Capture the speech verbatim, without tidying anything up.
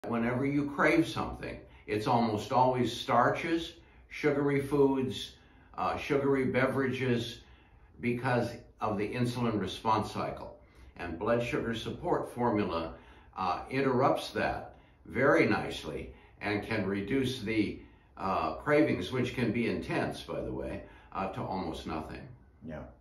Whenever you crave something, it's almost always starches, sugary foods, uh, sugary beverages, because of the insulin response cycle. And blood sugar support formula uh, interrupts that very nicely and can reduce the uh, cravings, which can be intense, by the way, uh, to almost nothing. Yeah.